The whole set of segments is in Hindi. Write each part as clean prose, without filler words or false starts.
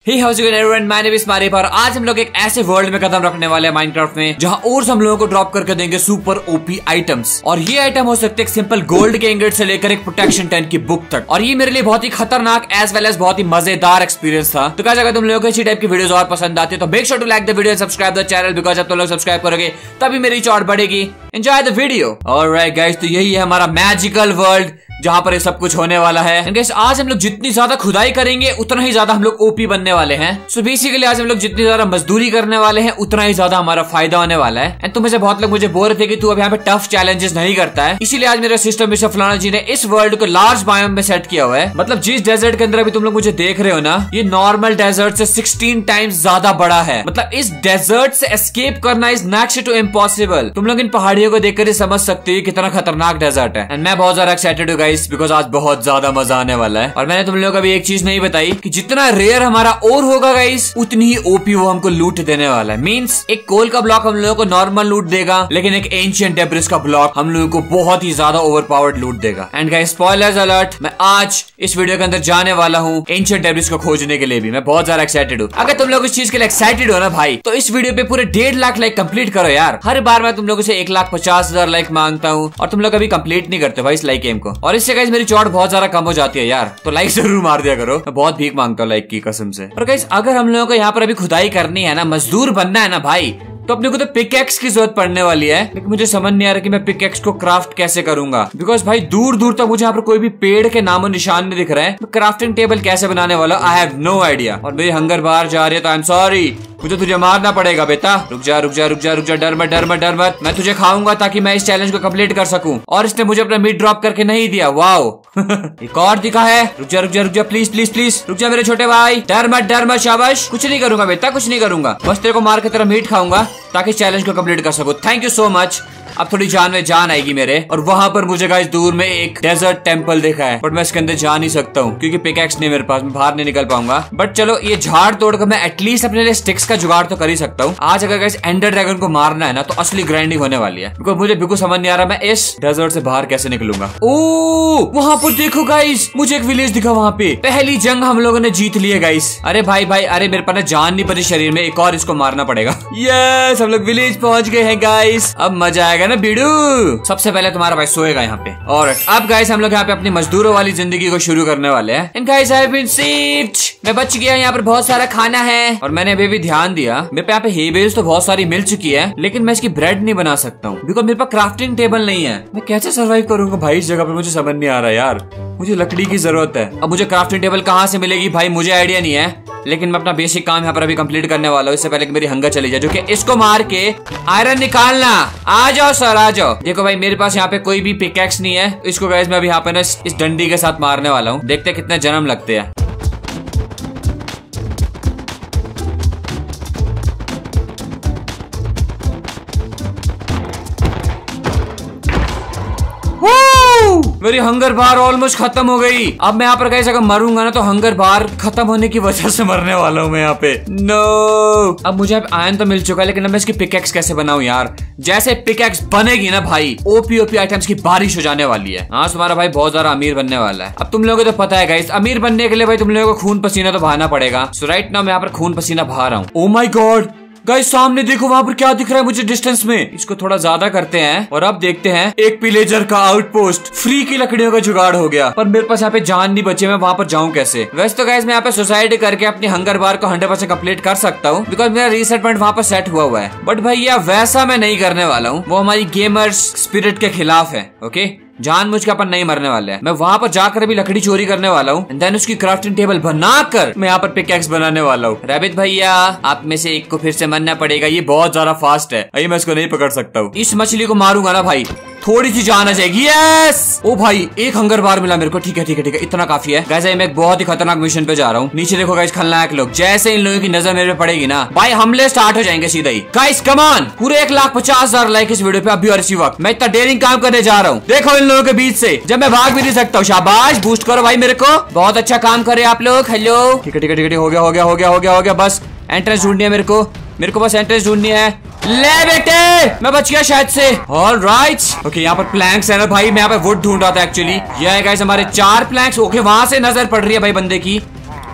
Hey, how's it going everyone? My name is मारिफ और आज हम लोग एक ऐसे वर्ल्ड में कदम रखने वाले हैं माइनक्राफ्ट में जहां और हम लोगों को ड्रॉप करके देंगे सुपर ओपी आइटम्स। और ये आइटम हो सकते हैं सिंपल गोल्ड के इंगेट से लेकर एक प्रोटेक्शन 10 की बुक तक। और ये मेरे लिए बहुत ही खतरनाक एज वेल एज बहुत ही मजेदार एक्सपीरियंस था। तो क्या अगर तुम लोगों को इसी टाइप की वीडियोस और पसंद आती है तो make sure to like the video and subscribe the channel, because जब तुम लोग सब्सक्राइब करोगे तभी मेरी रीच और बढ़ेगी। Enjoy the video. Alright guys, तो यही है हमारा मैजिकल वर्ल्ड जहां पर ये सब कुछ होने वाला है। गाइस आज हम लोग जितनी ज्यादा खुदाई करेंगे उतना ही ज्यादा हम लोग ओपी बनने वाले हैं। सो बेसिकली आज हम लोग जितनी ज्यादा मजदूरी करने वाले हैं उतना ही ज्यादा हमारा फायदा होने वाला है। एंड तुम में से बहुत लोग मुझे बोल रहे थे कि तू अब यहाँ पे टफ चैलेंजेस नहीं करता है, इसीलिए आज मेरा सिस्टम मिस्टर फलाना जी ने इस वर्ल्ड को लार्ज बायोम में सेट किया हुआ है। मतलब जिस डेजर्ट के अंदर अभी तुम लोग मुझे देख रहे हो ना, ये नॉर्मल डेजर्ट से 16 टाइम्स ज्यादा बड़ा है। मतलब इस डेजर्ट से एस्केप करना इज नेक्स्ट टू इम्पॉसिबल। तुम लोग इन पहाड़ियों को देखकर ही समझ सकते हो कितना खतरनाक डेजर्ट है। एंड मैं बहुत ज्यादा एक्साइटेड हूँ गाइस, बिकॉज आज बहुत ज्यादा मजा आने वाला है। और मैंने तुम लोगों को अभी एक चीज नहीं बताई कि जितना रेयर हमारा और होगा गाइस उतनी ही ओपी वो हमको लूट देने वाला है। मींस एक कोल का ब्लॉक हम लोगों को नॉर्मल लूट देगा, लेकिन एक एंशिएंट डेब्रिस का ब्लॉक हम लोगों को बहुत ही ज्यादा ओवरपावर्ड लूट देगा। एंड गाइस स्पॉयलर्स अलर्ट, मैं आज इस वीडियो के अंदर जाने वाला हूँ एंशिएंट डेब्रिस को खोजने के लिए भी। मैं बहुत ज्यादा एक्साइटेड हूँ। अगर तुम लोग इस चीज के लिए एक्साइटेड हो ना भाई, तो इस वीडियो पे पूरे 1.5 लाख लाइक कंप्लीट करो यार। हर बार मैं तुम लोगों से 1,50,000 लाइक मांगता हूँ और तुम लोग अभी कंप्लीट नहीं करते भाई इस लाइक एम को। और इससे गाइस मेरी चौड़ बहुत ज्यादा कम हो जाती है यार, तो लाइक जरूर मार दिया करो। मैं बहुत भीख मांगता हूँ लाइक की कसम से। और गाइस अगर हम लोगों को यहाँ पर अभी खुदाई करनी है ना, मजदूर बनना है ना भाई, तो अपने को तो पिकैक्स की जरूरत पड़ने वाली है। लेकिन मुझे समझ नहीं आ रहा कि मैं पिकैक्स को क्राफ्ट कैसे करूंगा, बिकॉज भाई दूर दूर तक मुझे यहाँ पर कोई भी पेड़ के नामो निशान नहीं दिख रहा है। मैं क्राफ्टिंग टेबल कैसे बनाने वाला, आई हैव नो आइडिया। और मेरी हंगर बाहर जा रही है तो आई एम सॉरी, मुझे तुझे मारना पड़ेगा बेटा। रुक जा रुक जा रुक जा रुक जा, डर मत डर मत डर मत। मैं तुझे खाऊंगा ताकि मैं इस चैलेंज को कंप्लीट कर सकूं। और इसने मुझे अपना मीट ड्रॉप करके नहीं दिया, वाओ। एक और दिखा है। रुक जा रुक जा रुक जा, प्लीज प्लीज प्लीज रुक जा मेरे छोटे भाई। डर मत शाबाश। कुछ नहीं करूंगा बेटा, कुछ नहीं करूंगा, बस तेरे को मार के तेरा मीट खाऊंगा ताकि चैलेंज को कंप्लीट कर सकूं। Thank you so much. अब थोड़ी जान में जान आएगी मेरे। और वहां पर मुझे गाइस दूर में एक डेजर्ट टेंपल देखा है, बट मैं इसके अंदर जा नहीं सकता हूँ क्योंकि पिकैक्स नहीं मेरे पास, मैं बाहर नहीं निकल पाऊंगा। बट चलो ये झाड़ तोड़कर मैं एटलीस्ट अपने लिए स्टिक्स का जुगाड़ तो कर ही सकता हूँ। आज अगर गाइस एंडर ड्रैगन को मारना है ना, तो असली ग्राइंडिंग होने वाली है, बिकॉज मुझे बिल्कुल समझ नहीं आ रहा मैं इस डेजर्ट से बाहर कैसे निकलूंगा। ओ वहां पर देखो गाइस, मुझे एक विलेज दिखा वहां पे। पहली जंग हम लोगों ने जीत ली है गाइस। अरे भाई भाई, अरे मेरे पास जान नहीं पड़ी शरीर में, एक और इसको मारना पड़ेगा। यस, हम लोग विलेज पहुंच गए हैं गाइस। अब मजा आएगा ना बीड़ू। सबसे पहले तुम्हारा भाई सोएगा यहाँ पे। और अब गाइस हम लोग यहाँ पे अपनी मजदूरों वाली जिंदगी को शुरू करने वाले हैं। And guys I have been saved. मैं बच गया, यहाँ पर बहुत सारा खाना है। और मैंने अभी भी ध्यान दिया, मेरे पे यहाँ पे हे बेल्स तो बहुत सारी मिल चुकी है, लेकिन मैं इसकी ब्रेड नहीं बना सकता हूँ बिकॉज मेरे पास क्राफ्टिंग टेबल नहीं है। मैं कैसे सर्वाइव करूंगा भाई इस जगह पे, मुझे समझ नहीं आ रहा यार। मुझे लकड़ी की जरूरत है। अब मुझे क्राफ्टिंग टेबल कहाँ से मिलेगी भाई, मुझे आइडिया नहीं है। लेकिन मैं अपना बेसिक काम यहाँ पर अभी कंप्लीट करने वाला हूँ, इससे पहले कि मेरी हंगर चली जाए, जो कि इसको मार के आयरन निकालना। आ जाओ सर आ जाओ। देखो भाई मेरे पास यहाँ पे कोई भी पिकैक्स नहीं है, इसको गाइस मैं अभी यहाँ पे ना इस डंडी के साथ मारने वाला हूँ। देखते हैं कितने जन्म लगते हैं। मेरी हंगर बार ऑलमोस्ट खत्म हो गई। अब मैं यहाँ पर गाइस अगर मरूंगा ना, तो हंगर बार खत्म होने की वजह से मरने वाला हूँ मैं यहाँ पे। नो, अब मुझे आयरन तो मिल चुका है, लेकिन अब मैं इसकी पिकैक्स कैसे बनाऊं यार। जैसे पिकैक्स बनेगी ना भाई, ओपी ओपी आइटम्स की बारिश हो जाने वाली है। हाँ तुम्हारा भाई बहुत ज्यादा अमीर बनने वाला है। अब तुम लोगों को तो पता है गाइस, अमीर बनने के लिए भाई तुम लोगों को खून पसीना तो बहाना पड़ेगा। सो राइट नाउ मैं यहाँ पर खून पसीना बहा रहा हूँ। ओ माय गॉड गाइस, सामने देखो वहां पर क्या दिख रहा है मुझे डिस्टेंस में। इसको थोड़ा ज्यादा करते हैं और अब देखते हैं। एक पिलेजर का आउटपोस्ट, फ्री की लकड़ियों का जुगाड़ हो गया। पर मेरे पास यहाँ पे जान नहीं बचे, मैं वहां पर जाऊं कैसे। वैसे तो गाइस मैं यहाँ पे सुसाइड करके अपनी हंगर बार को 100% कंप्लीट कर सकता हूँ, बिकॉज मेरा रीसेटमेंट वहां पर सेट हुआ है। बट भैया वैसा मैं नहीं करने वाला हूँ, वो हमारी गेमर्स स्पिरिट के खिलाफ है। ओके, जानबूझ के अपन नहीं मरने वाले हैं। मैं वहां पर जाकर भी लकड़ी चोरी करने वाला हूँ, देन उसकी क्राफ्टिंग टेबल बनाकर मैं यहाँ पर पिकैक्स बनाने वाला हूँ। रैबिट भैया आप में से एक को फिर से मरना पड़ेगा, ये बहुत ज्यादा फास्ट है, अभी मैं इसको नहीं पकड़ सकता हूँ। इस मछली को मारूंगा ना भाई, थोड़ी सी जान आ जाएगी। यस, ओ भाई एक हंगर बार मिला मेरे को। ठीक है ठीक है ठीक है, इतना काफी है। गाइस मैं एक बहुत ही खतरनाक मिशन पे जा रहा हूँ। नीचे देखो गाइस खलनायक लोग, जैसे इन लोगों की नजर मेरे पे पड़ेगी ना भाई, हमले स्टार्ट हो जाएंगे सीधा ही। गाइस कम ऑन, पूरे 1,50,000 लाइक इस वीडियो पे अभी और इसी वक्त। मैं इतना डेयरिंग काम करने जा रहा हूँ। देखो इन लोगों के बीच से जब मैं भाग भी नहीं सकता हूँ। शाबाश, बूस्ट करो भाई मेरे को, बहुत अच्छा काम करे आप लोग। हेलो ठीक है ठीक है ठीक है, हो गया हो गया हो गया हो गया हो गया। बस एंट्रेंस ढूंढनी है मेरे को बस एंट्रेंस ढूंढनी है। ले बेटे, मैं बच गया शायद से। ऑलराइट ओके, यहाँ पर प्लैंक्स है ना भाई, मैं यहाँ पे वुड ढूंढ रहा था एक्चुअली। ये है गाइस हमारे 4 प्लैंक्स। ओके वहां से नजर पड़ रही है भाई बंदे की।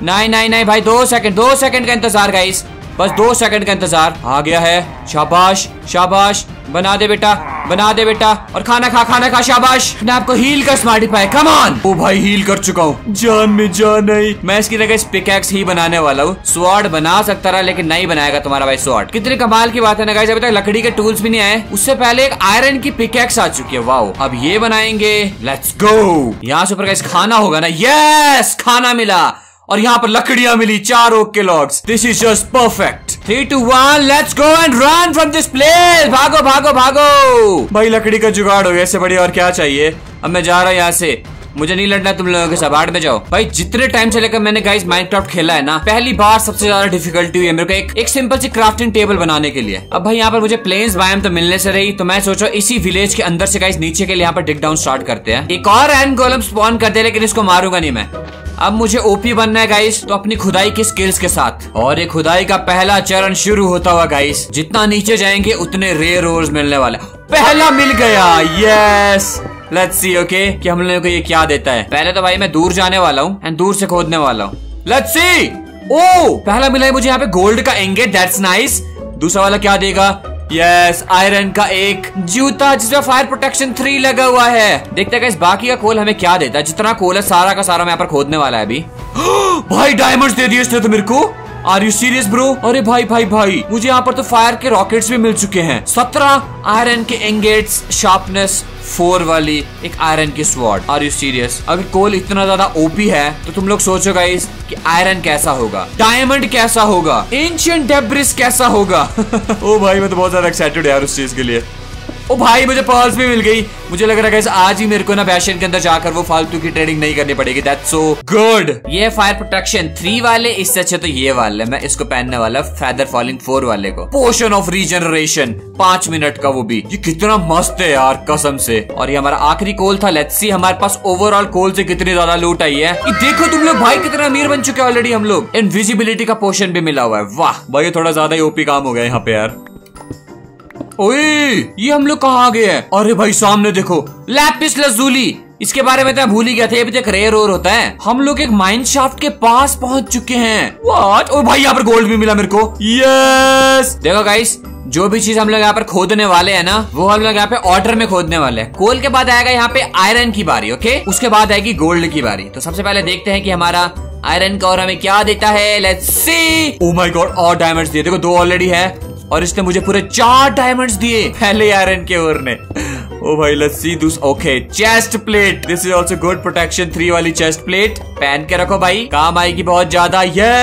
नहीं नहीं नहीं भाई, 2 सेकंड का इंतजार गाइस, बस 2 सेकंड का इंतजार। आ गया है, शाबाश शाबाश, बना दे बेटा, बना दे बेटा, और खाना खा शाबाश। मैं आपको हील कर स्मार्टी पाए, कम ऑन। ओ भाई हील कर चुका हूँ, जान में जान नहीं। मैं इसकी जगह पिकैक्स ही बनाने वाला हूँ। स्वॉर्ड बना सकता रहा लेकिन नहीं बनाएगा तुम्हारा भाई स्वॉर्ड। कितनी कमाल की बात है ना गाइस, अभी तक लकड़ी के टूल्स भी नहीं आए, उससे पहले एक आयरन की पिकैक्स आ चुकी है। वाओ, अब ये बनाएंगे, लेट्स गो। यहाँ से ऊपर गाइस खाना होगा ना, यस खाना मिला, और यहाँ पर लकड़ियां मिली, 4 ओक के logs. This is just perfect. 3, 2, 1 let's go and run from this place. भागो भागो भागो भाई, लकड़ी का जुगाड़ हो गया, इससे बढ़िया और क्या चाहिए। अब मैं जा रहा हूँ यहाँ से, मुझे नहीं लड़ना तुम लोगों के साथ, बाढ़ में जाओ भाई। जितने टाइम से लेकर मैंने गाइस माइनक्राफ्ट खेला है ना, पहली बार सबसे ज्यादा डिफिकल्टी हुई है मेरे को एक सिंपल सी क्राफ्टिंग टेबल बनाने के लिए। अब भाई यहाँ पर मुझे प्लेन्स बायोम तो मिलने से रही, तो मैं सोचा इसी विलेज के अंदर से गाइस नीचे के लिए यहाँ पर डिग डाउन स्टार्ट करते हैं। एक और एंड गोलम स्पॉन करते हैं, लेकिन इसको मारूंगा नहीं मैं। अब मुझे ओपी बनना है गाइस, तो अपनी खुदाई की स्किल्स के साथ। और एक खुदाई का पहला चरण शुरू होता हुआ गाइस। जितना नीचे जाएंगे उतने रेयर ओर्स मिलने वाले। पहला मिल गया, यस। लेट्स सी ओके कि हम लोगों को ये क्या देता है। पहले तो भाई मैं दूर जाने वाला हूँ एंड दूर से खोदने वाला हूँ। Let's see. ओ पहला मिला है मुझे यहाँ पे गोल्ड का इंगेट, दैट्स नाइस। दूसरा वाला क्या देगा, यस आयरन का एक जूता जिसमें फायर प्रोटेक्शन 3 लगा हुआ है। देखते हैं इस बाकी का कोल हमें क्या देता है। जितना कोल है सारा का सारा मैं यहाँ पर खोदने वाला है अभी। भाई डायमंड्स दे दिए इसने तो मेरे को। Are you serious bro? अरे भाई भाई भाई, मुझे यहाँ पर तो फायर के रॉकेट्स भी मिल चुके हैं। 17 आयरन के इंगेट्स, शार्पनेस 4 वाली एक आयरन की स्वॉर्ड। Are you serious? अगर कोल इतना ज्यादा ओपी है तो तुम लोग सोचो गाइस कि आयरन कैसा होगा, डायमंड कैसा होगा, एंशिएंट डेब्रिस कैसा होगा। ओ भाई मैं तो बहुत ज्यादा एक्साइटेड यार उस चीज के लिए। ओ भाई मुझे पर्ल्स भी मिल गई। मुझे लग रहा है आज ही मेरे को ना बैशन के अंदर जाकर वो फालतू की ट्रेडिंग नहीं करनी पड़ेगी। That's so good. ये फायर प्रोटेक्शन 3 वाले, इससे अच्छे तो ये वाले। मैं इसको पहनने वाला फेदर फॉलिंग 4 वाले को। पोशन ऑफ रीजनरेशन 5 मिनट का, वो भी। ये कितना मस्त है यार कसम से। और ये हमारा आखिरी कोल था। लेट्स सी हमारे पास ओवरऑल कोल से कितनी ज्यादा लूट आई है। ये देखो तुम लोग भाई कितना अमीर बन चुके हैं ऑलरेडी हम लोग। इनविजिबिलिटी का पोशन भी मिला हुआ है। वाह भाई थोड़ा ज्यादा ही ओपी काम हो गया यहाँ पे यार। ओए ये हम लोग कहाँ गए हैं? अरे भाई सामने देखो, लैपिस लज़ूली। इसके बारे में तो मैं भूल ही गया था, अभी तक रेयर और होता है। हम लोग एक माइन शाफ्ट के पास पहुंच चुके हैं। व्हाट? ओ भाई यहाँ पर गोल्ड भी मिला मेरे को। यस देखो गाइस, जो भी चीज हम लोग यहाँ पर खोदने वाले हैं ना, वो हम लोग यहाँ पे ऑर्डर में खोदने वाले हैं। कोल के बाद आएगा यहाँ पे आयरन की बारी, ओके। उसके बाद आएगी गोल्ड की बारी। तो सबसे पहले देखते हैं कि हमारा आयरन का और हमें क्या देता है। Let's see. Oh my god, और डायमंड्स दिए। देखो 2 ऑलरेडी है और इसने मुझे पूरे 4 डायमंड्स दिए पहले आयरन के ओर ने। ओ भाई लेट्स सी दूस। Okay chest plate, this is also good protection 3 वाली चेस्ट प्लेट। पहन के रखो भाई, काम आएगी बहुत ज्यादा।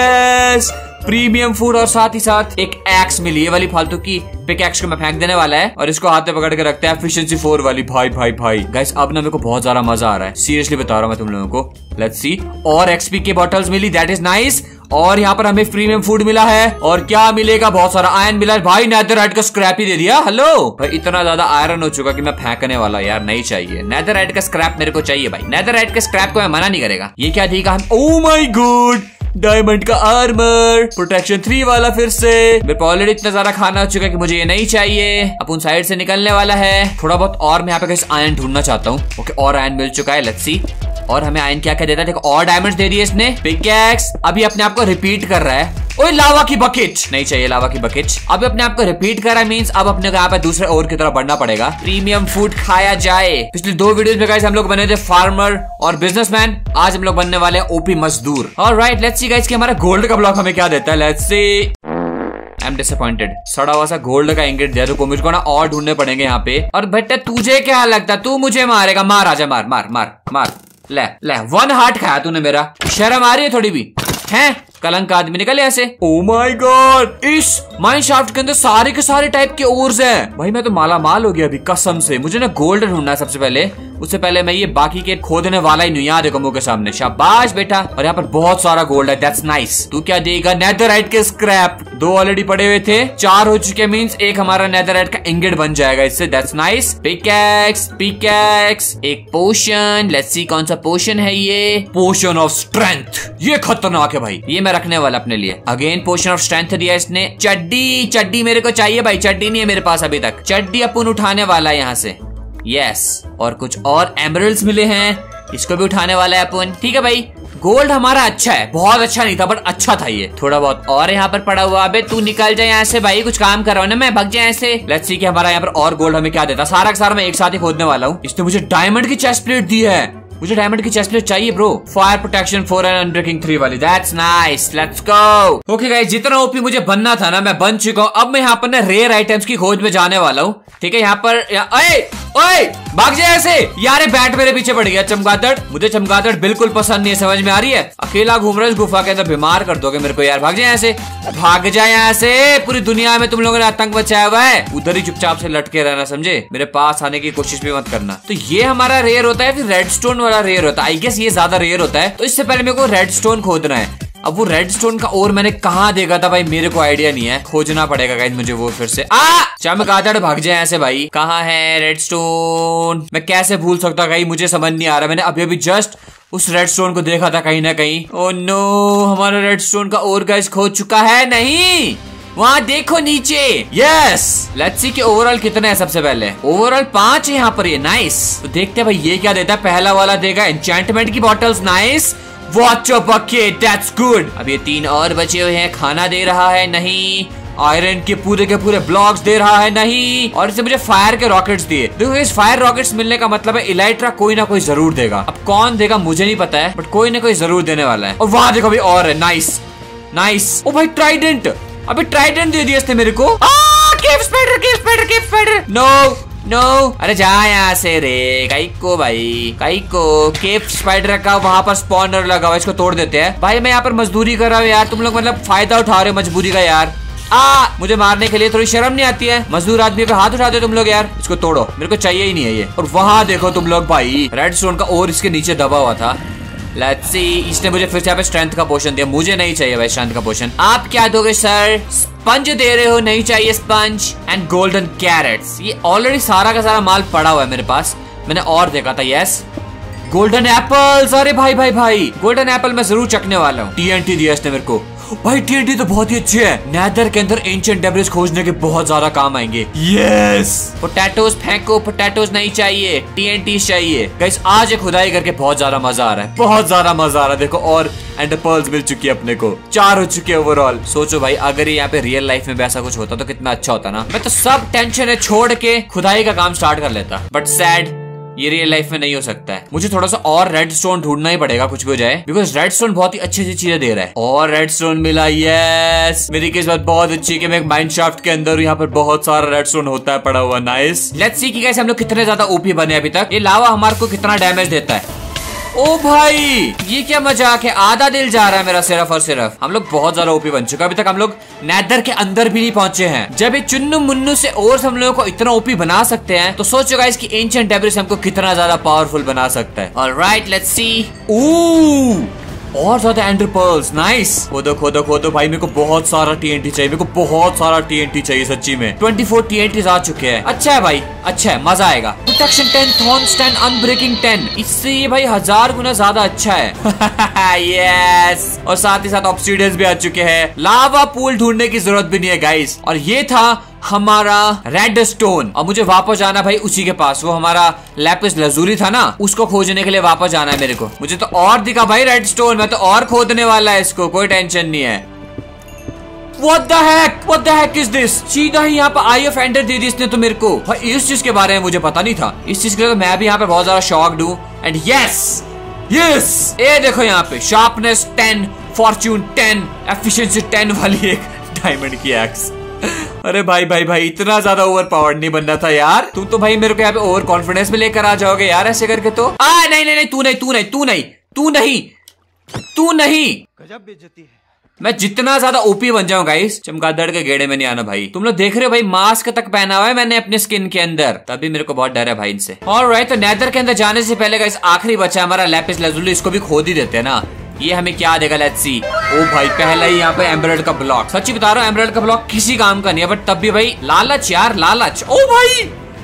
यस प्रीमियम फूड, और साथ ही साथ एक एक्स मिली। ये वाली फालतू की पिकैक्स को मैं फेंक देने वाला है और इसको हाथ में पकड़ के रखते हैं। एफिशिएंसी 4 वाली। भाई भाई भाई गाइस अब ना मेरे को बहुत ज्यादा मजा आ रहा है, सीरियसली बता रहा हूँ मैं तुम लोगों को। Let's see. और एक्सपी के बॉटल्स मिली, दैट इज नाइस। और यहाँ पर हमें प्रीमियम फूड मिला है। और क्या मिलेगा, बहुत सारा आयरन मिला है भाई। नेदरराइट का स्क्रैप ही दे दिया। हेलो भाई, इतना ज्यादा आयरन हो चुका कि मैं फेंकने वाला यार, नहीं चाहिए। नेदरराइट का स्क्रैप मेरे को चाहिए भाई। नेदरराइट के स्क्रैप को मैं मना नहीं करेगा। ये क्या देगा हम? ओ माय गॉड, डायमंड का आर्मर, प्रोटेक्शन 3 वाला फिर से। मेरे को ऑलरेडी इतना ज्यादा खाना हो चुका है कि मुझे ये नहीं चाहिए। अपन साइड से निकलने वाला है थोड़ा बहुत। और मैं यहाँ पे कैसे आयरन ढूंढना चाहता हूँ। ओके और आयरन मिल चुका है। Let's see. और हमें आयरन क्या क्या देता है, देखो और डायमंड्स दे दिए इसने। पिकैक्स अभी अपने आप को रिपीट कर रहा है। ओए लावा की बकेट नहीं चाहिए, लावा की बकेट अभी अपने आप को रिपीट कर रहा है। मींस अब अपने को यहाँ पे दूसरे ओर की तरफ बढ़ना पड़ेगा। प्रीमियम फूड खाया जाए। पिछले 2 वीडियोस में गाइस हम लोग बने थे फार्मर और बिजनेसमैन। आज हम लोग बनने वाले हैं ओपी मजदूर। ऑलराइट लेट्स सी गाइस कि हमारा गोल्ड का ब्लॉक हमें क्या देता है। Let's see. I am disappointed. सड़ा हुआ सा गोल्ड का इंगेट दिया तो मुझको ना और ढूंढने पड़ेंगे यहाँ पे। और बेटा तुझे क्या लगता तू मुझे मारेगा? मार आजा, मार मार मार मार। ले ले 1 हार्ट खाया तूने मेरा। शर्म आ रही है थोड़ी भी हैं? कलंक आदमी निकले ऐसे। ओ माय गॉड, इस माइन शाफ्ट के अंदर सारे के सारे टाइप के ओर्स हैं। भाई मैं तो माला माल हो गया अभी कसम से। मुझे ना गोल्ड ढूंढना है सबसे पहले। उससे पहले मैं ये बाकी के खोदने वाला ही नहीं। यहाँ देखो मुंह के सामने। शाबाश बेटा। और यहाँ पर बहुत सारा गोल्ड है, दैट्स नाइस। तू क्या देगा? नेदरराइट के स्क्रैप 2 ऑलरेडी पड़े हुए थे, 4 हो चुके। मींस एक हमारा नेदरराइट का इंगेट बन जाएगा इससे, दैट्स नाइस। पिकैक्स पिकैक्स, एक पोशन। लेट्स सी कौन सा पोशन है ये। पोशन ऑफ स्ट्रेंथ, ये खतरनाक है भाई। ये मैं रखने वाला अपने लिए। अगेन पोशन ऑफ स्ट्रेंथ दिया इसने। चड्डी, चड्डी मेरे को चाहिए भाई। चड्डी नहीं है मेरे पास अभी तक। चड्डी अपन उठाने वाला है यहाँ से। यस और कुछ और एमरल्ड्स मिले हैं, इसको भी उठाने वाला है अपन। ठीक है भाई, गोल्ड हमारा अच्छा है, बहुत अच्छा नहीं था बट अच्छा था ये थोड़ा बहुत। और यहाँ पर पड़ा हुआ, अबे तू निकल जाए यहाँ से भाई, कुछ काम कर रहा हूँ ना मैं, भग जाए ऐसे। लेट्स सी कि हमारा यहाँ पर और गोल्ड हमें क्या देता। सारा का सारा मैं एक साथ ही खोदने वाला हूँ। इसने मुझे डायमंड की चेस्ट प्लेट दी है, मुझे डायमंड की चेस्ट प्लेट चाहिए bro. Fire protection 4 and unbreaking 3 वाली, that's nice, let's go. Okay guys, जितना ओपी मुझे बनना था ना मैं बन चुका हूँ। अब मैं यहाँ पर ना रेयर आइटम्स की खोज में जाने वाला हूँ। ठीक है, यहाँ पर ओए भाग जाए ऐसे यार, बैट मेरे पीछे पड़ गया। चमगादड़, मुझे चमगादड़ बिल्कुल पसंद नहीं है, समझ में आ रही है। अकेला घूम रहा है इस गुफा के अंदर, बीमार कर दोगे मेरे को यार। भाग जाए ऐसे, भाग जाए यहाँ से। पूरी दुनिया में तुम लोगों ने आतंक मचाया हुआ है, उधर ही चुपचाप से लटके रहना, समझे। मेरे पास आने की कोशिश भी मत करना। तो ये हमारा रेयर होता है, फिर रेडस्टोन वाला रेयर होता है। आई गेस ये ज्यादा रेयर होता है। तो इससे पहले मेरे को रेडस्टोन खोदना है। अब वो रेडस्टोन का और मैंने कहाँ देखा था भाई, मेरे को आइडिया नहीं है, खोजना पड़ेगा गाइस मुझे वो फिर से। चमगादड़ भाग जाए ऐसे भाई। कहाँ है रेडस्टोन, मैं कैसे भूल सकता गाइस, मुझे समझ नहीं आ रहा। मैंने अभी अभी जस्ट उस रेडस्टोन को देखा था कहीं ना कहीं। ओह नो, हमारा रेडस्टोन का और गाइस खो चुका है। नहीं, वहाँ देखो नीचे। यस, लेट्स सी कि ओवरऑल कितना है। सबसे पहले ओवरऑल 5 है यहाँ पर, ये नाइस। तो देखते हैं भाई ये क्या देता है। पहला वाला देगा एन्चेंटमेंट की bottles, nice. Watch a bucket, that's good. अब ये 3 और बचे हुए हैं। खाना दे रहा है, नहीं। आयरन के पूरे ब्लॉक्स दे रहा है, नहीं। और इसे मुझे फायर के रॉकेट्स दिए। देखो इस फायर रॉकेट्स मिलने का मतलब है इलाइट्रा कोई ना कोई जरूर देगा। अब कौन देगा मुझे नहीं पता है, बट कोई ना कोई जरूर देने वाला है। और वहां देखो भाई और है, नाइस नाइस। ओ भाई ट्राइडेंट, अभी ट्राइडेंट दे दिया इसने मेरे को। Cave spider, cave spider, cave spider. No no, अरे जा यहाँ से रे। काइको भाई, काइको। केव स्पाइडर का वहां पर स्पॉनर लगा हुआ, इसको तोड़ देते हैं। भाई मैं यहाँ पर मजदूरी कर रहा हूँ यार, तुम लोग मतलब फायदा उठा रहे हो मजबूरी का यार। मुझे मारने के लिए थोड़ी शर्म नहीं आती है। मजदूर आदमी पे हाथ उठाते तुम लोग यार। इसको तोड़ो, मेरे को चाहिए ही नहीं है ये। और वहां देखो तुम लोग भाई, रेडस्टोन का और इसके नीचे दबा हुआ था। लेट्स सी, इसने मुझे फिर से यहाँ पे स्ट्रेंथ का पोशन दिया। मुझे नहीं चाहिए भाई स्ट्रेंथ का पोशन। आप क्या दोगे सर? स्पंज दे रहे हो? नहीं चाहिए स्पंज। एंड गोल्डन कैरेट्स, ये ऑलरेडी सारा का सारा माल पड़ा हुआ है मेरे पास, मैंने और देखा था। Yes, golden apples. अरे भाई भाई भाई, गोल्डन एप्पल मैं जरूर चखने वाला हूँ। TNT दिया इसने मेरे को। भाई TNT तो बहुत ही अच्छे है, नेदर के अंदर एंशिएंट डेब्रिस खोजने के बहुत ज्यादा काम आएंगे। यस, पोटैटोस फेंको, पोटैटोस नहीं चाहिए, TNT चाहिए। गाइस आज खुदाई करके बहुत ज्यादा मजा आ रहा है, बहुत ज्यादा मजा आ रहा है। देखो और एंड पर्ल्स मिल चुकी है अपने को, 4 हो चुके ओवरऑल। सोचो भाई अगर यहाँ पे रियल लाइफ में वैसा कुछ होता तो कितना अच्छा होता ना। मैं तो सब टेंशन छोड़ के खुदाई का काम स्टार्ट कर लेता, बट सैड ये रियल लाइफ में नहीं हो सकता है। मुझे थोड़ा सा और रेडस्टोन ढूंढना ही पड़ेगा, कुछ भी हो जाए, बिकॉज रेडस्टोन बहुत ही अच्छी अच्छी चीजें दे रहा है। और रेडस्टोन मिला, यस। मेरी किस्मत बहुत अच्छी कि मैं एक माइनशाफ्ट के अंदर, यहाँ पर बहुत सारा रेडस्टोन होता है पड़ा हुआ, नाइस। लेट्स सी कि कैसे हम लोग कितने ज्यादा ओपी बने अभी तक। ये लावा हमारे को कितना डैमेज देता है। ओ भाई ये क्या मजाक है, आधा दिल जा रहा है मेरा सिर्फ और सिर्फ। हम लोग बहुत ज्यादा ओपी बन चुका है। अभी तक हम लोग नेदर के अंदर भी नहीं पहुंचे हैं। जब ये चुन्नू मुन्नू से और हम लोगों को इतना ओपी बना सकते हैं, तो सोचो गाइस कि एंशिएंट डेब्रिस हमको कितना ज्यादा पावरफुल बना सकता है। Alright, let's see. और ज्यादा एंडर पर्ल्स, नाइस। खोदो खोदो खोदो भाई, मेरे को बहुत सारा TNT चाहिए, मेरे को बहुत सारा TNT चाहिए सच्ची में। 24 TNT आ चुके हैं। अच्छा है भाई, अच्छा है, मजा आएगा। प्रोटेक्शन 10, थॉर्न्स 10, अनब्रेकिंग 10, इससे ये भाई 1000 गुना ज्यादा अच्छा है। यस, और साथ ही साथ ऑब्सीडियंस भी आ चुके हैं। लावा पूल ढूंढने की जरूरत भी नहीं है गाइस। और ये था हमारा रेडस्टोन, और मुझे वापस जाना भाई उसी के पास। वो हमारा लैपिस लजूरी था ना, उसको खोजने के लिए वापस जाना है मेरे को। मुझे तो और दिखा भाई रेडस्टोन, मैं तो और खोदने वाला है इसको, कोई टेंशन नहीं है। What the heck is this? सीधा ही यहाँ पर आई ऑफ एंडर दे दी इसने तो मेरे को। भाई इस चीज के बारे में मुझे पता नहीं था, इस चीज के लिए तो मैं भी यहाँ पे बहुत ज्यादा शॉक्ड हूँ। एंड यस, ये देखो यहाँ पे शार्पनेस 10, फॉर्च्यून 10, एफिशिएंसी 10 वाली एक डायमंड की एक्स। अरे भाई भाई भाई, इतना ज्यादा ओवर पावर्ड नहीं बनना था यार। तुम तो भाई मेरे को यहाँ पे ओवर कॉन्फिडेंस में लेकर आ जाओगे यार ऐसे करके तो। नहीं नहीं नहीं, तू नहीं, गजब बेइज्जती है। मैं जितना ज्यादा ओपी बन जाऊं गाइस, चमगादड़ के गेड़े में नहीं आना भाई। तुम लोग देख रहे हो भाई, मास्क तक पहना हुआ है मैंने अपने स्किन के अंदर, तभी मेरे को बहुत डर है भाई इनसे। ऑलराइट, तो नेदर के अंदर जाने से पहले गाइस आखिरी बचा हमारा लैपिस लजुली, इसको भी खोद ही देते हैं ना। ये हमें क्या देगा, लेट्स सी। ओ भाई पहला ही यहाँ पे एमराल्ड का ब्लॉक। सच्ची बता रहा हूँ एमराल्ड का ब्लॉक किसी काम का नहीं है, बट तब भी भाई लालच यार, लालच। ओ भाई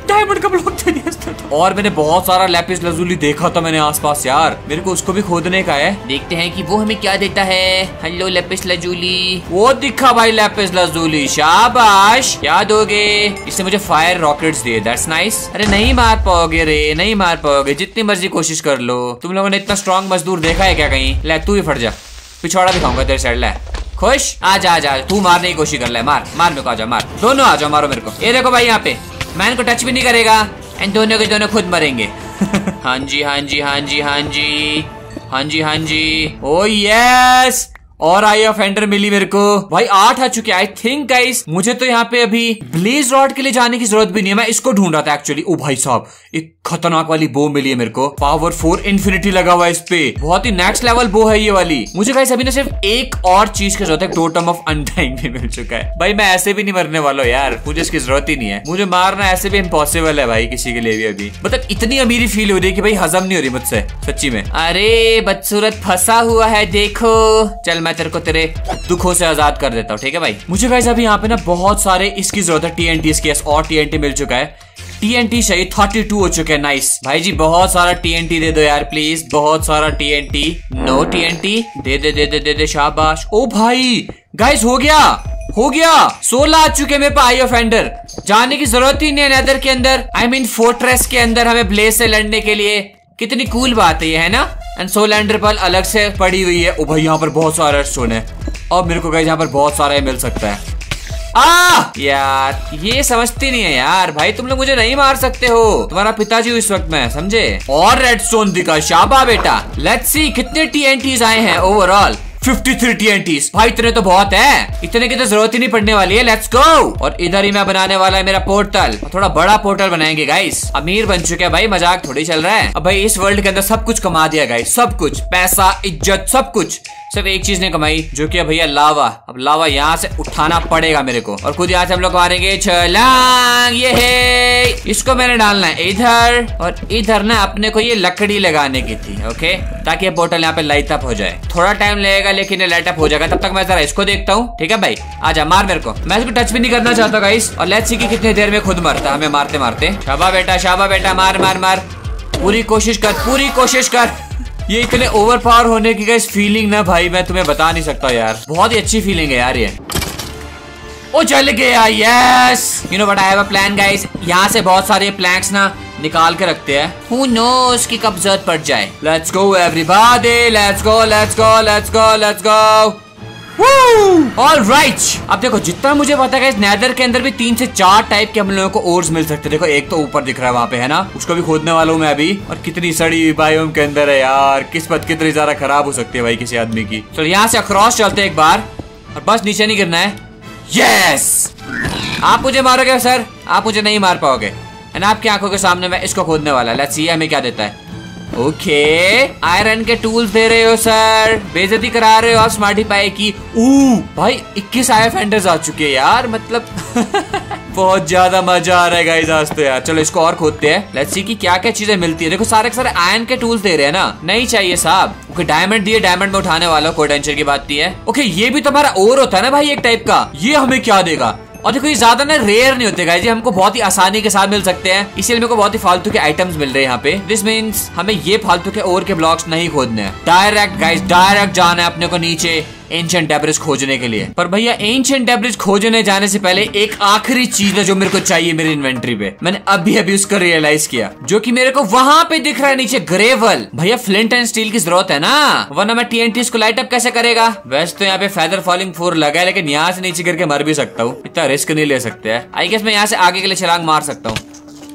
डायमंड का ब्लॉक दे दिया इसने तो। और मैंने बहुत सारा लैपिस लजूली देखा था मैंने आसपास यार, मेरे को उसको भी खोदने का है। देखते हैं कि वो हमें क्या देता है। हेलो लैपिस लजूली, वो दिखा भाई लैपिस लजूली, शाबाश। क्या दोगे? इसने मुझे फायर रॉकेट्स दिए, दैट्स नाइस। अरे नहीं मार पाओगे रे, नहीं मार पाओगे, जितनी मर्जी कोशिश कर लो। तुम लोगों ने इतना स्ट्रॉन्ग मजदूर देखा है क्या कहीं? ले तू ही फट जा, पिछवाड़ा दिखाऊंगा तेरे साइड। ले खुश, आजा आजा, तू मारने की कोशिश कर ले, मार मार मेरे को, आजा मार, दोनों आ जाओ, मारो मेरे को। ये देखो भाई यहाँ पे मैं इनको टच भी नहीं करेगा, एंड दोनों के दोनों खुद मरेंगे। हाँ जी हाँ जी हाँ जी हाँ जी हाँ जी हाँ जी, ओ यस, और आई ऑफेंडर मिली मेरे को भाई। 8 आ चुके आई थिंक गाइस। मुझे तो यहाँ पे अभी ब्लेज रॉड के लिए जाने की जरूरत भी नहीं है, मैं इसको ढूंढ रहा था एक्चुअली। ओ भाई साहब, एक खतरनाक वाली बो मिली है मेरे को, पावर 4 इन्फिनिटी लगा हुआ है इस पे, बहुत ही नेक्स्ट लेवल बो है ये वाली। मुझे गाइस अभी ना सिर्फ एक और चीज की जरूरत है, टोटम ऑफ अनटाइम भी मिल चुका है भाई। मैं ऐसे भी नहीं मरने वाला यार, मुझे इसकी जरूरत ही नहीं है। मुझे मारना ऐसे भी इम्पॉसिबल है भाई किसी के लिए भी अभी, मतलब इतनी अमीरी फील हो रही है कि भाई हजम नहीं हो रही मुझसे सच्ची में। अरे बदसूरत फंसा हुआ है देखो, चल मैं तेरे को तेरे दुखों से आजाद कर देता हूँ, ठीक है भाई। मुझे गाइस अभी यहाँ पे ना बहुत सारे इसकी जरूरत है, TNT की, और TNT मिल चुका है। TNT सही 32 हो चुके हैं, नाइस भाई जी। बहुत सारा TNT दे दो यार प्लीज, बहुत सारा TNT। नो TNT दे दे दे दे दे दे, शाबाश। ओ भाई गाइस हो गया, हो गया, 16 आ चुके मेरे पास आई ऑफेंडर। जाने की जरूरत ही नहीं है नेदर के अंदर, आई मीन फोर्ट्रेस के अंदर हमें ब्लेज से लड़ने के लिए। कितनी कूल बात है ये, है ना। एंड सोल एंडर पर्ल अलग से पड़ी हुई है। ओ भाई यहाँ पर बहुत सारा रेडस्टोन है, और मेरे को गाइस यहाँ पर बहुत सारा मिल सकता है। यार ये समझती नहीं है यार भाई, तुम लोग मुझे नहीं मार सकते हो, तुम्हारा पिताजी इस वक्त में, समझे। और रेडस्टोन दिखा, शाबा बेटा। लेट्स सी कितने TNTs आए हैं ओवरऑल। 53 TNTs भाई, इतने तो बहुत है, इतने की तो जरूरत ही नहीं पड़ने वाली है। Let's go. और इधर ही मैं बनाने वाला है मेरा पोर्टल, थोड़ा बड़ा पोर्टल बनाएंगे गाइस। अमीर बन चुके हैं भाई, मजाक थोड़ी चल रहा है। अब भाई इस वर्ल्ड के अंदर सब कुछ कमा दिया गाइस, सब कुछ, पैसा इज्जत सब कुछ। सिर्फ एक चीज ने कमाई, जो कि भैया लावा। अब लावा यहाँ से उठाना पड़ेगा मेरे को, और खुद यहाँ से हम लोग मारेंगे छलांग। ये है, इसको मैंने डालना है इधर, और इधर ना अपने को ये लकड़ी लगाने की थी, ओके, ताकि ये पोर्टल यहाँ पे लाइट अप हो जाए। थोड़ा टाइम लगेगा लेकिन ये लाइट अप हो जाएगा। तब तक मैं जरा इसको देखता हूँ, ठीक है भाई। आजा मार मेरे को, मैं इसको टच भी नहीं करना चाहता गाइस। और लेट्स सी कि कितनी देर में खुद मरता हमें मारते मारते। शाबा बेटा, शाबा बेटा, मार मार मार, पूरी कोशिश कर, पूरी कोशिश कर। ये इतने ओवर पावर होने की गाइस फीलिंग ना भाई मैं तुम्हें बता नहीं सकता यार, बहुत ही अच्छी फीलिंग है यार ये। ओ चल गया, yes. You know what, I have a plan guys. यहाँ से बहुत सारे प्लैंक्स ना निकाल के रखते हैं, हु नोस की कब जरूरत पड़ जाए। Let's go everybody, let's go let's go let's go let's go. Alright, अब देखो जितना मुझे पता है नेदर के अंदर भी 3 से 4 टाइप के हम लोगों को ओर्स मिल सकते हैं। देखो एक तो ऊपर दिख रहा है वहाँ पे, है ना, उसको भी खोदने वाला हूँ मैं अभी। और कितनी सड़ी हुई बायोम के अंदर है यार, किस्मत कितनी ज्यादा खराब हो सकती है भाई किसी आदमी की। चलो यहाँ से अक्रॉस चलते एक बार, और बस नीचे नहीं गिरना है। यस, आप मुझे मारोगे सर, आप मुझे नहीं मार पाओगे, है ना। आपकी आंखों के सामने मैं इसको खोदने वाला। लेट्स सी हमें क्या देता है। ओके, आयरन के टूल्स दे रहे हो सर, बेइज्जती करा रहे हो आप स्मार्टी पाई की। भाई 21 आई ऑफेंडर्स आ चुके हैं यार, मतलब बहुत ज्यादा मजा आ रहा है गाइस आज तो यार। चलो इसको और खोदते हैं, लेट्स सी कि क्या क्या चीजें मिलती है। देखो सारे के सारे आयरन के टूल्स दे रहे हैं ना, नहीं चाहिए साहब। ओके डायमंड दिए, डायमंड में उठाने वाला, कोई टेंशन की बात नहीं है। ओके ये भी तुम्हारा और होता है ना भाई एक टाइप का, ये हमें क्या देगा। और देखो ये ज्यादा ना रेयर नहीं होते गाइस, ये हमको बहुत ही आसानी के साथ मिल सकते हैं, इसीलिए मेरे को बहुत ही फालतू के आइटम्स मिल रहे हैं यहाँ पे। दिस मीन्स हमें ये फालतू के और के ब्लॉक्स नहीं खोदने हैं, डायरेक्ट गाइस डायरेक्ट जाना है अपने को नीचे एंशिएंट डेब्रिज खोजने के लिए। पर भैया एंशिएंट डेब्रिज खोजने जाने से पहले एक आखिरी चीज है जो मेरे को चाहिए मेरी इन्वेंटरी पे, मैंने अभी अभी उसको रियलाइज किया, जो कि मेरे को वहां पे दिख रहा है नीचे, ग्रेवल। भैया फ्लिंट एंड स्टील की जरूरत है ना, वरना मैं TNT को लाइट अप कैसे करेगा। वैसे तो यहाँ पे फेदर फॉलिंग 4 लगा है, लेकिन यहाँ से नीचे गिर के मर भी सकता हूँ, इतना रिस्क नहीं ले सकते हैं। आई गेस मैं यहाँ से आगे के लिए छलांग मार सकता हूँ।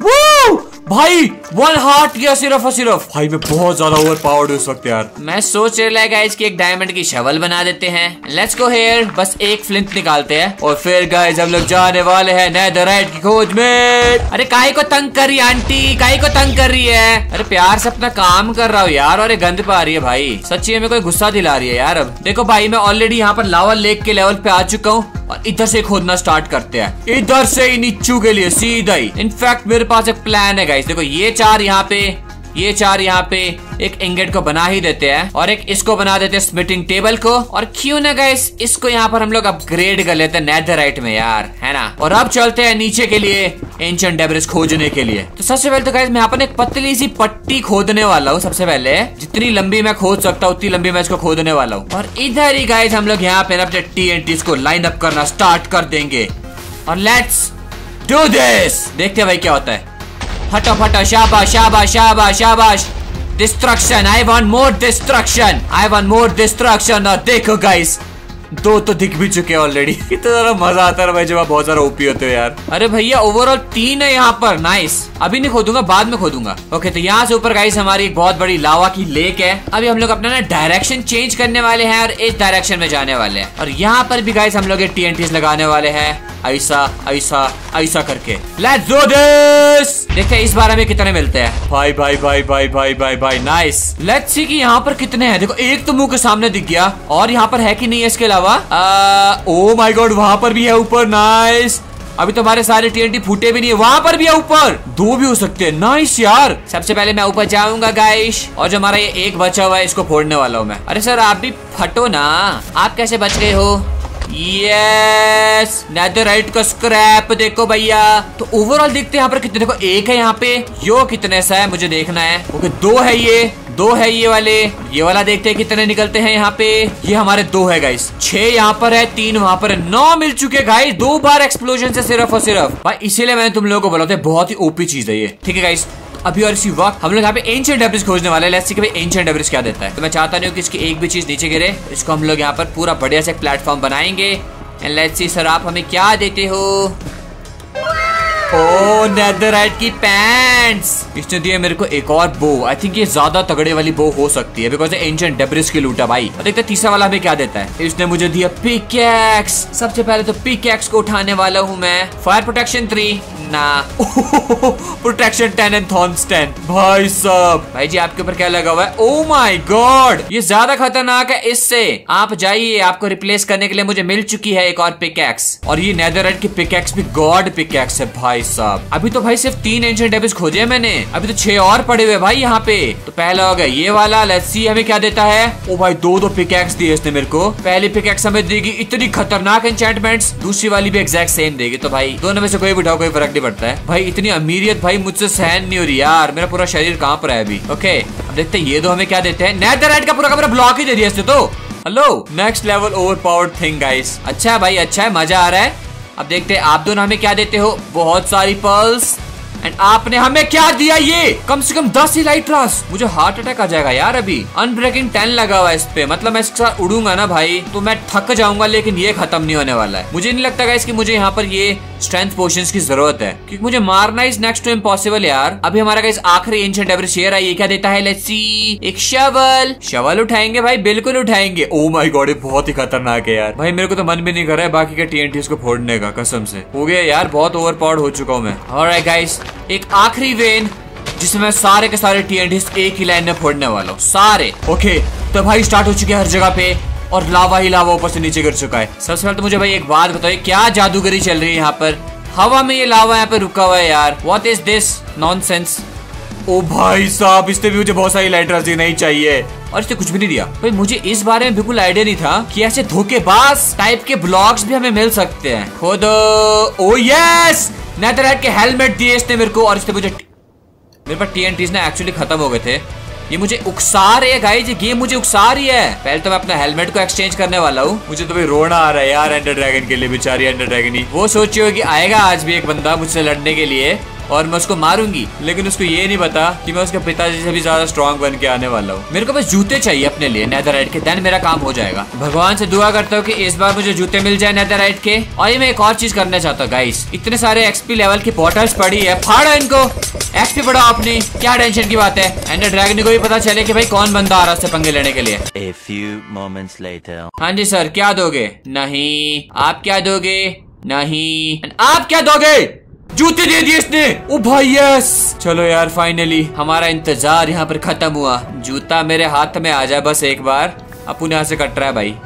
भाई 1 हार्ट गया सिर्फ और सिर्फ। भाई मैं बहुत ज्यादा ओवर पावर्ड हूँ इस वक्त यार। मैं सोच रहा है गाइस कि एक डायमंड की शवल बना देते हैं। लेट्स गो हियर, बस एक फ्लिंट निकालते हैं और फिर गाइस हम लोग जाने वाले हैं नेदरराइट की खोज में। अरे काहे को तंग कर रही है आंटी, काहे को तंग कर रही है। अरे प्यार से अपना काम कर रहा हूँ यार, और ये गंद पा रही है भाई, सच्ची में कोई गुस्सा दिला रही है यार। अब देखो भाई मैं ऑलरेडी यहाँ पर लावा लेक के लेवल पे आ चुका हूँ, और इधर से खोदना स्टार्ट करते हैं, इधर से ही नीचू के लिए सीधा ही। इनफैक्ट मेरे पास एक प्लान है गाइस, देखो ये 4 यहाँ पे, ये 4 यहाँ पे एक इंगेट को बना ही देते हैं और एक इसको बना देते हैं स्मिटिंग टेबल को। और क्यों ना गाइस इसको यहाँ पर हम लोग अपग्रेड कर लेते हैं नेथरराइट में यार, है ना। और अब चलते हैं नीचे के लिए एंशिएंट डेब्रिस खोजने के लिए। तो सबसे पहले तो गाइस मैं यहाँ पर एक पतली सी पट्टी खोदने वाला हूँ। सबसे पहले जितनी लंबी मैं खोद सकता हूँ उतनी लंबी मैं इसको खोदने वाला हूँ। और इधर ही गाइस हम लोग यहाँ पे अपने TNTs को लाइन अप करना स्टार्ट कर देंगे और लेट्स डू दिस। देखते हैं भाई क्या होता है। फटो फटो, शाबाश शाबाश शाबाश शाबाश। Destruction, I want more destruction, I want more destruction. और देखो गाइस 2 तो दिख भी चुके हैं ऑलरेडी। कितना ज्यादा मजा आता है भाई जब आप बहुत सारा ओपी होते हो यार। अरे भैया ओवरऑल 3 है यहाँ पर, नाइस। अभी नहीं खोदूंगा, बाद में खोदूंगा। ओके तो यहाँ से ऊपर गाइस हमारी एक बहुत बड़ी लावा की लेक है। अभी हम लोग अपना ना डायरेक्शन चेंज करने वाले हैं और इस डायरेक्शन में जाने वाले हैं। और यहाँ पर भी गाइस हम लोग TNTs लगाने वाले हैं, ऐसा ऐसा ऐसा करके। Let's do this. देखते हैं इस बार हमें कितने मिलते हैं। भाई भाई भाई भाई भाई भाई भाई नाइस। लेट्स सी कि यहाँ पर कितने हैं। देखो एक तो मुंह के सामने दिख गया और यहाँ पर है कि नहीं है इसके अलावा। ओ माय गॉड वहां पर भी है ऊपर, नाइस। अभी तो हमारे सारे TNT फूटे भी नहीं है। वहां पर भी है ऊपर, 2 भी हो सकते हैं, नाइस यार। सबसे पहले मैं ऊपर जाऊंगा गाइस और जो हमारा ये एक बचा हुआ है इसको फोड़ने वाला हूँ मैं। अरे सर आप भी फटो ना, आप कैसे बच गए हो। यस नेथरराइट का स्क्रैप देखो भैया। तो ओवरऑल देखते हैं यहाँ पर कितने। देखो एक है यहाँ पे, यो कितने सा है मुझे देखना है। ओके 2 है ये, 2 है ये वाले। ये वाला देखते हैं कितने निकलते हैं यहाँ पे। ये हमारे 2 है गाइस। 6 यहाँ पर है, 3 वहाँ पर है, 9 मिल चुके गाइस। 2 बार एक्सप्लोजन से सिर्फ और सिर्फ भाई, इसीलिए मैंने तुम लोगों को बोला था बहुत ही ओपी चीज है ये। ठीक है गाइस अभी और इसी वक्त हम लोग यहाँ पे एंशिएंट डेब्रिस खोजने वाले हैं। लेट्स सी कि भाई एंशिएंट डेब्रिस क्या देता है। तो मैं चाहता नहीं हूँ कि इसकी एक भी चीज नीचे गिरे। इसको हम लोग यहाँ पर पूरा बढ़िया से प्लेटफॉर्म बनाएंगे। एंड लेट्स सी सर आप हमें क्या देते हो। ओ नेथरराइट की पैंट्स। इसने दिया मेरे को एक और बो। आई थिंक ये ज्यादा तगड़े वाली बो हो सकती है बिकॉज एंशिएंट डेब्रिस की लूटा भाई। और देखते तीसरा वाला हमें क्या देता है। इसने मुझे दिया पिकैक्स। सबसे पहले तो पिकैक्स को उठाने वाला हूँ मैं। फायर प्रोटेक्शन 3 ना प्रोटेक्शन 10 एंड थॉर्न्स 10। भाई साहब भाई जी आपके ऊपर क्या लगा हुआ है। ओ माय गॉड ये ज्यादा खतरनाक है इससे। आप जाइए, आपको रिप्लेस करने के लिए मुझे मिल चुकी है एक और पिकैक्स। और ये नेथरराइट की पिकैक्स भी गॉड पिकैक्स है भाई साहब। अभी तो भाई सिर्फ 3 एंशिएंट डेब्रिस खोजे हैं मैंने, अभी तो 6 और पड़े हुए भाई यहाँ पे। तो पहला हो गया ये वाला। लेट्स सी हमें क्या देता है। ओ भाई 2 पिकैक्स दिए इसने मेरे को। पहली पिकैक्स हमें देगी इतनी खतरनाक एन्चेंटमेंट्स, दूसरी वाली भी एग्जैक्ट सेम देगी। तो भाई दोनों में से कोई भी उठाओ कोई फर्क नहीं पड़ता है भाई। इतनी अमीरियत भाई मुझसे सहन नहीं हो रही यार, मेरा पूरा शरीर कहाँ पर है अभी। ओके अब देखते हैं ये 2 हमें क्या देते हैं। नेथरराइट का पूरा ब्लॉक ही दे दिया इसने तो। Hello next level overpowered thing guys. अच्छा भाई अच्छा है, मजा आ रहा है। अब देखते हैं आप दोनों हमें क्या देते हो। बहुत सारी पर्ल्स। एंड आपने हमें क्या दिया। ये कम से कम 10 इलाइट्रास। मुझे हार्ट अटैक आ जाएगा यार अभी। अनब्रेकिंग 10 लगा हुआ है इस पे, मतलब मैं इसके साथ उड़ूंगा ना भाई तो मैं थक जाऊंगा, लेकिन ये खत्म नहीं होने वाला है। मुझे नहीं लगता गाइस कि मुझे यहाँ पर ये स्ट्रेंथ पोशंस की जरूरत है क्योंकि मुझे मारना इज नेक्स्ट टू इम्पॉसिबल यार। अभी हमारा गाइस आखिरी एंशिएंट डेब्रिस शेयर है। ये क्या देता है। लेट्स सी एक शवल। शवल उठाएंगे भाई, बिल्कुल उठाएंगे। ओ माय गॉड ये बहुत ही खतरनाक है यार। भाई मेरे को तो मन भी नहीं कर रहा है बाकी के TNTs को फोड़ने का, कसम से हो गया यार, बहुत ओवरपावर्ड हो चुका हूँ मैं। ऑलराइट गाइस एक आखिरी वेन जिसमें मैं सारे के सारे TNTs एक ही लाइन में फोड़ने वाला हूँ सारे। ओके तो भाई स्टार्ट हो चुके हैं हर जगह पे और लावा ही लावा ऊपर से नीचे गिर चुका है। सबसे पहले तो मुझे भाई एक बात बताइए, क्या जादूगरी चल रही है यहाँ पर। हवा में ये लावा यहाँ पे रुका हुआ है यार। What is this nonsense. Oh भाई साहब इसने भी मुझे बहुत सारी इलाइट्रास नहीं चाहिए और इसने कुछ भी नहीं दिया। भाई मुझे इस बारे में बिल्कुल आइडिया नहीं था कि ऐसे धोखेबाज टाइप के ब्लॉक्स भी हमें मिल सकते हैं। खुद ओ यस नेथरराइट के हेलमेट दिए इसने मेरे को। और इसने मुझे मेरे पास TNTs ना एक्चुअली खत्म हो गए थे। ये मुझे उकसा रही है गाइस, ये गेम मुझे उकसा रही है। पहले तो मैं अपना हेलमेट को एक्सचेंज करने वाला हूँ। मुझे तो भाई रोना आ रहा है यार एंडर ड्रैगन के लिए। बेचारी एंडर ड्रैगन ही वो सोची होगी आएगा आज भी एक बंदा मुझसे लड़ने के लिए और मैं उसको मारूंगी, लेकिन उसको ये नहीं पता कि मैं उसके पिताजी से भी ज्यादा स्ट्रॉन्ग बन के आने वाला हूँ। मेरे को बस जूते चाहिए अपने लिए नेथरराइट के, देन मेरा काम हो जाएगा। भगवान से दुआ करता हूँ कि इस बार मुझे जूते मिल जाए नेथरराइट के। और ये मैं एक और चीज करना चाहता हूँ गाइस, इतने सारे XP लेवल की बॉटल्स पड़ी है, फाड़ो इनको। XP बढ़ाओ अपनी, क्या टेंशन की बात है। एंडर ड्रैगन को भी पता चले कि भाई कौन बंदा आ रहा है पंगे लेने के लिए। A few moments later. हाँ जी सर क्या दोगे। नहीं। आप क्या दोगे। नहीं। आप क्या दोगे। जूते दे दिए इसने। ओ भाई यस। चलो यार फाइनली हमारा इंतजार यहाँ पर खत्म हुआ। जूता मेरे हाथ में आ जाए बस एक बार। अपन यहाँ से कट रहा है भाई।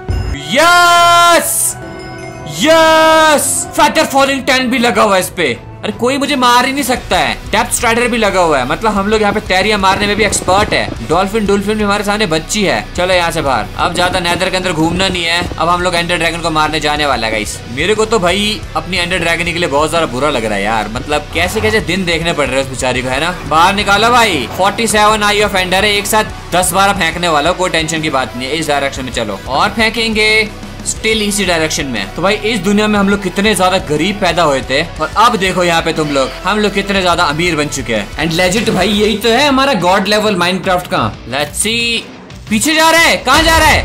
यस यस फेदर फॉलिंग 10 भी लगा हुआ इस पे। अरे कोई मुझे मार ही नहीं सकता है। डेप्थ स्ट्राइडर भी लगा हुआ है, मतलब हम लोग यहाँ पे तैरियां मारने में भी एक्सपर्ट है। डॉल्फिन भी हमारे सामने बच्ची है। चलो यहाँ से बाहर, अब ज्यादा नेदर के अंदर घूमना नहीं है। अब हम लोग एंडर ड्रैगन को मारने जाने वाला है गाइस। मेरे को तो भाई अपनी एंडर ड्रैगन के लिए बहुत ज्यादा बुरा लग रहा है यार, मतलब कैसे कैसे दिन देखने पड़ रहे हैं उस बेचारी को, है ना। बाहर निकालो भाई। 47 आई ऑफ एंडर है, एक साथ 10 बार फेंकने वाला, कोई टेंशन की बात नहीं है। इस डायरेक्शन में चलो और फेंकेंगे, स्टिल इसी डायरेक्शन में। तो भाई इस दुनिया में हम लोग कितने ज्यादा गरीब पैदा हुए थे, और अब देखो यहाँ पे तुम लोग, हम लोग कितने ज्यादा अमीर बन चुके हैं। एंड लेजिट भाई यही तो है हमारा गॉड लेवल माइनक्राफ्ट का। लेट्स सी, पीछे जा रहा है, कहाँ जा रहा है?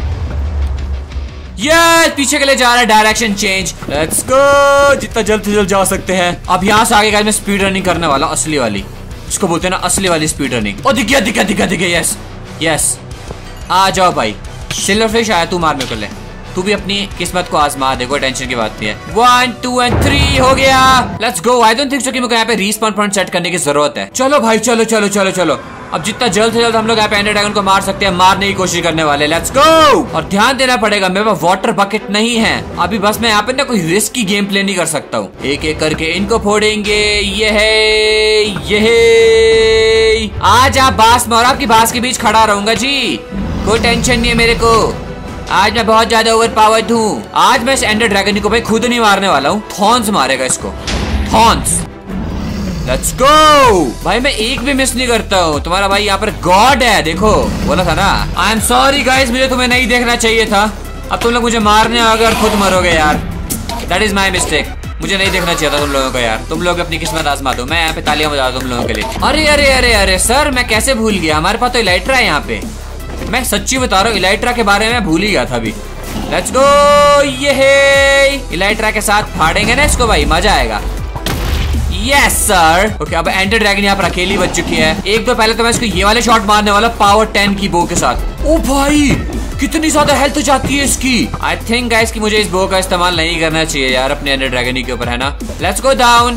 ये पीछे के लिए जा रहा है, डायरेक्शन चेंज। लेट्स गो, जितना जल्द से जल्द जा सकते हैं। अब यहाँ से आगे गाइस मैं स्पीड रनिंग करने वाला, असली वाली, इसको बोलते हैं ना असली वाली स्पीड रनिंग। ओ दिख गया दिख गया दिख गया दिख गया, यस यस। आ जाओ भाई, सिल्वर फिश आया, तू मार मेरे को, ले तू भी अपनी किस्मत को आजमा दे, कोई टेंशन की बात नहीं है। 1 2 and 3 हो गया। Let's go. I don't think so कि मेरे को यहाँ पे रिस्पॉन पॉइंट सेट करने की जरूरत है। चलो भाई चलो चलो चलो चलो, अब जितना जल्द से जल्द हम लोग यहाँ पे एंडर ड्रैगन को मार सकते हैं, मारने की कोशिश करने वाले। Let's go. और ध्यान देना पड़ेगा, मेरे पास वाटर बकेट नहीं है अभी, बस मैं यहाँ पे ना कोई रिस्की गेम प्ले नहीं कर सकता हूँ। एक एक करके इनको फोड़ेंगे। ये आज आप बास में और आपकी बास के बीच खड़ा रहूंगा जी, कोई टेंशन नहीं है मेरे को। आज मैं बहुत ज्यादा ओवर पावर्ड हूँ। आज मैं इस एंडर ड्रैगन को भाई खुद नहीं मारने वाला हूँ, थॉर्न्स मारेगा इसको, थॉर्न्स। लेट्स गो भाई, मैं एक भी मिस नहीं करता हूँ। तुम्हारा भाई यहाँ पर गॉड है, देखो बोला था ना। आई एम सॉरी गाइस, मुझे तुम्हें नहीं देखना चाहिए था। अब तुम लोग मुझे मारने आओगे और खुद मरोगे यार, दैट इज माई मिस्टेक। मुझे नहीं देखना चाहिए था तुम लोगों को यार। तुम लोग अपनी किस्मत आजमा दो, मैं यहाँ पे तालियां बजा दूं तुम लोगों के लिए। अरे अरे अरे अरे सर, मैं कैसे भूल गया, हमारे पास तो इलाइट्रा है यहाँ पे। मैं सच्ची बता रहा हूँ, इलाइट्रा के बारे में भूल ही गया था अभी। Let's go. ये इलाइट्रा के साथ फाड़ेंगे ना इसको भाई, मजा आएगा। Yes sir. ओके, अब एंडर ड्रैगन यहाँ पर अकेली बच चुकी है। एक तो पहले तो मैं इसको ये वाले शॉट मारने वाला, पावर 10 की बो के साथ। ओ भाई कितनी ज्यादा हेल्थ जाती है इसकी। आई थिंक गाइस कि मुझे इस बो का इस्तेमाल नहीं करना चाहिए यार अपने एंडर ड्रैगन के ऊपर, है ना। Let's go down.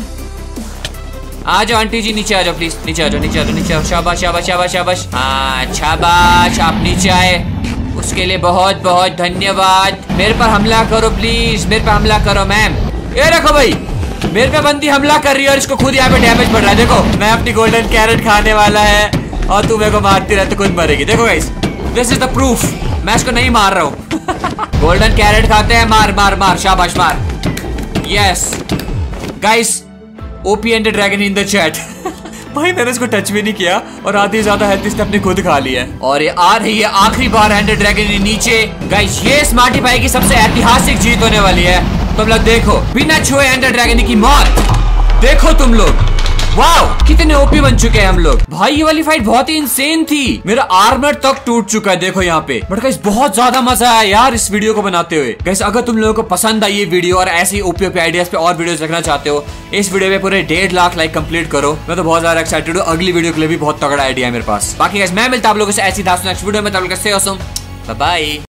आ जाओ आंटी जी, नीचे आ जाओ प्लीज, नीचे आ जाओ, नीचे आ जाओ, नीचे आओ। शाबाश शाबाश शाबाश शाबाश। हाँ शाबाश, आप नीचे आए, उसके लिए बहुत बहुत धन्यवाद। मेरे पर हमला करो प्लीज, मेरे पर हमला करो मैम। ये रखो भाई, मेरे पे बंदी हमला कर रही है और इसको खुद यहाँ पे डैमेज पड़ रहा है। देखो मैं अपनी गोल्डन कैरेट खाने वाला है और तू मेरे को मारती रहती, खुद मरेगी। देखो guys, this is the proof, मैं इसको नहीं मार रहा हूँ। गोल्डन कैरेट खाते हैं, मार मार मार, शाबाश मार। Yes guys, OP ender dragon in the chat. भाई मैंने इसको टच भी नहीं किया और आधी ज्यादा हेल्थ इसने अपने खुद खा ली है। और ये आ रही है आखिरी बार एंडर ड्रैगन नीचे। गाइस ये स्मार्टी पाई की सबसे ऐतिहासिक जीत होने वाली है। तुम लोग देखो, बिना छुए एंडर ड्रैगन की मौत। देखो तुम लोग, वाओ कितने ओपी बन चुके हैं हम लोग। भाई ये वाली फाइट बहुत ही इंसेन थी, मेरा आर्मर तक टूट चुका है देखो यहाँ पे। बट गाइस बहुत ज्यादा मजा आया यार इस वीडियो को बनाते हुए। गाइस अगर तुम लोगों को पसंद आई ये वीडियो और ऐसी ओपी आइडियाज पे और वीडियोस देखना चाहते हो, इस वीडियो पे पूरे 1.5 लाख लाइक कंप्लीट करो। मैं तो बहुत ज्यादा एक्साइटेड हूँ, अगली वीडियो के लिए भी बहुत तगड़ा आइडिया है मेरे पास। बाकी गाइस मैं मिलता आप लोगों से ऐसी नेक्स्ट वीडियो में, तब तक के लिए बाय बाय।